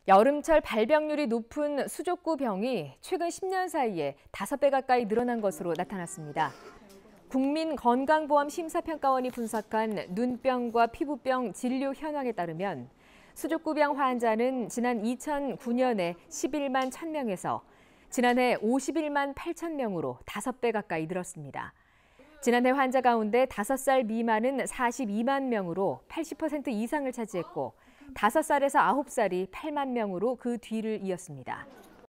여름철 발병률이 높은 수족구병이 최근 10년 사이에 5배 가까이 늘어난 것으로 나타났습니다. 국민건강보험심사평가원이 분석한 눈병과 피부병 진료 현황에 따르면 수족구병 환자는 지난 2009년에 11만 1,000명에서 지난해 51만 8천 명으로 5배 가까이 늘었습니다. 지난해 환자 가운데 5살 미만은 42만 명으로 80% 이상을 차지했고 5살에서 9살이 8만 명으로 그 뒤를 이었습니다.